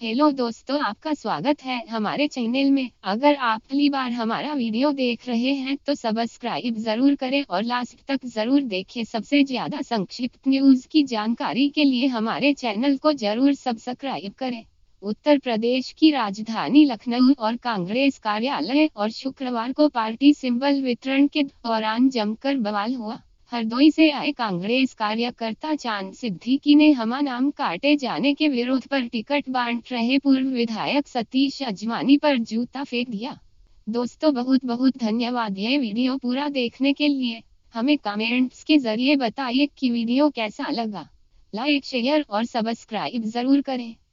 Hello दोस्तों, आपका स्वागत है हमारे चैनल में। अगर आप पहली बार हमारा वीडियो देख रहे हैं तो सब्सक्राइब जरूर करें और लास्ट तक जरूर देखें। सबसे ज्यादा संक्षिप्त न्यूज की जानकारी के लिए हमारे चैनल को जरूर सब्सक्राइब करें। उत्तर प्रदेश की राजधानी लखनऊ और कांग्रेस कार्यालय और शुक्रवार को पार्टी सिंबल वितरण के दौरान जमकर बवाल हुआ। हरदोई से आए कांग्रेस कार्यकर्ता चांद सिद्दीकी ने हमा नाम काटे जाने के विरोध पर टिकट बांट रहे पूर्व विधायक सतीश अजमानी पर जूता फेंक दिया। दोस्तों, बहुत बहुत धन्यवाद ये वीडियो पूरा देखने के लिए। हमें कमेंट्स के जरिए बताइए कि वीडियो कैसा लगा। लाइक, शेयर और सब्सक्राइब जरूर करें।